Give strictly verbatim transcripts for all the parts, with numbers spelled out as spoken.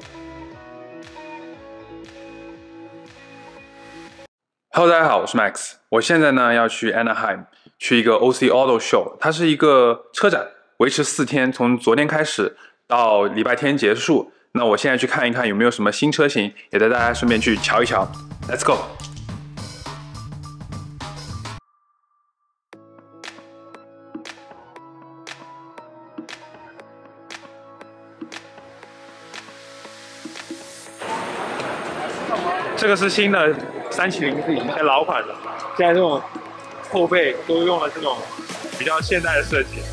Hello， 大家好，我是 Max。我现在呢要去 Anaheim， 去一个 O C Auto Show， 它是一个车展，维持四天，从昨天开始到礼拜天结束。那我现在去看一看有没有什么新车型，也带大家顺便去瞧一瞧。Let's go。这个是新的三七零，是以前老款的，现在这种后背都用了这种比较现代的设计。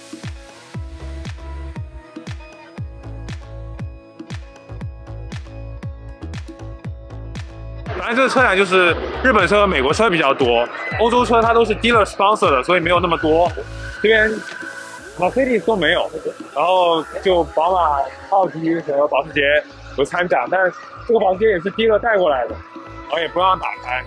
反正这个车展就是日本车和美国车比较多，欧洲车它都是 dealer sponsor 的，所以没有那么多。这边 Mercedes 都没有，然后就宝马、奥迪和保时捷有参展，但是这个保时捷也是 dealer 带过来的，然后也不让打开。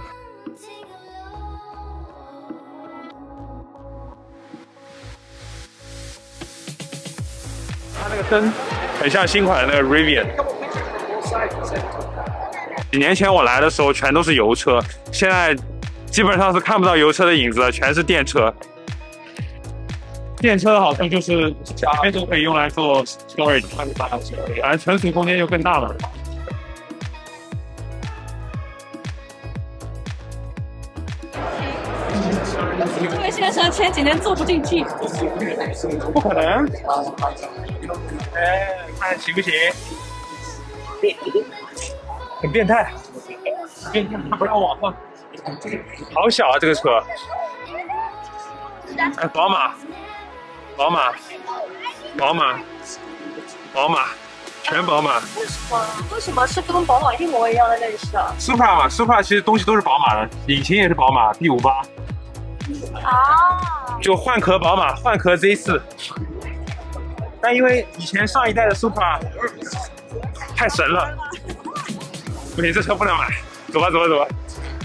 它那个灯很像新款的那个 Rivian。几年前我来的时候全都是油车，现在基本上是看不到油车的影子了，全是电车。电车的好处就是前面就可以用来做 storage， 反正存储空间就更大了。 这位先生前几年坐不进去， 不可能。哎，看行不行？很变态，变态，他不让往上。好小啊，这个车。哎，宝马，宝马，宝马，宝马，全宝马。 为什么？为什么是跟宝马一模一样的内饰啊 ？Supra 嘛 ，Supra 其实东西都是宝马的，引擎也是宝马 B 五八。 啊。 就换壳宝马，换壳 Z 四。但因为以前上一代的 Supra 太神了，不行，这车不能买。走吧，走吧，走吧。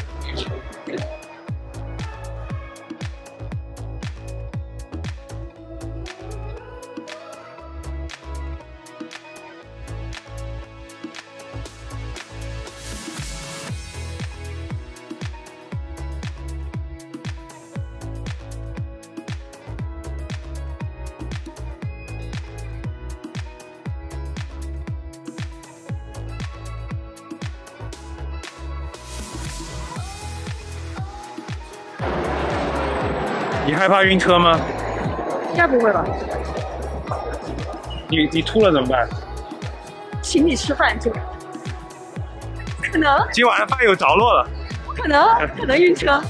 你害怕晕车吗？ 应该不会吧？ 你你吐了怎么办？ 请你吃饭就可能， 今晚饭有着落了， 可能可能晕车。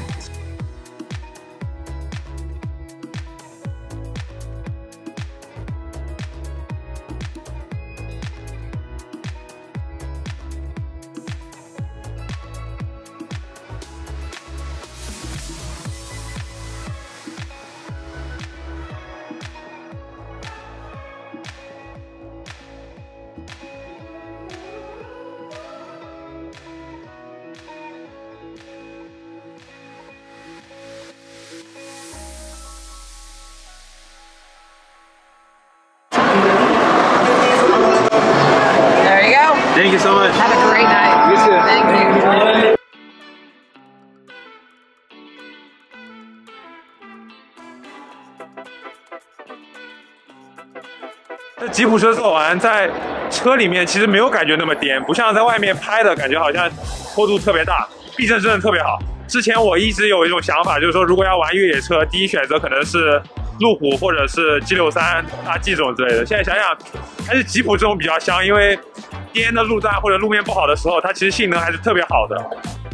Thank you so much. Have a great night. You too. Thank you. 这吉普车做完，在车里面其实没有感觉那么颠，不像在外面拍的感觉好像坡度特别大，避震真的特别好。之前我一直有一种想法，就是说如果要玩越野车，第一选择可能是路虎或者是 G 六十三、大 G 这种之类的。现在想想，还是吉普这种比较香，因为颠的路段或者路面不好的时候，它其实性能还是特别好的。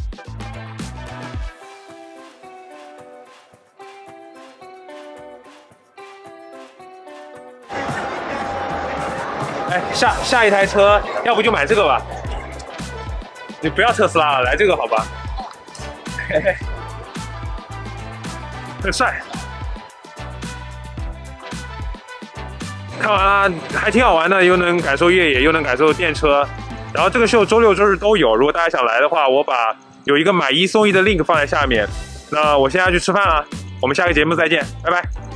哎，下下一台车，要不就买这个吧。你不要特斯拉了，来这个好吧？嘿嘿，很帅。看完了，还挺好玩的，又能感受越野，又能感受电车。然后这个秀周六周日都有，如果大家想来的话，我把有一个买一送一的 link 放在下面。那我现在要去吃饭了，我们下个节目再见，拜拜。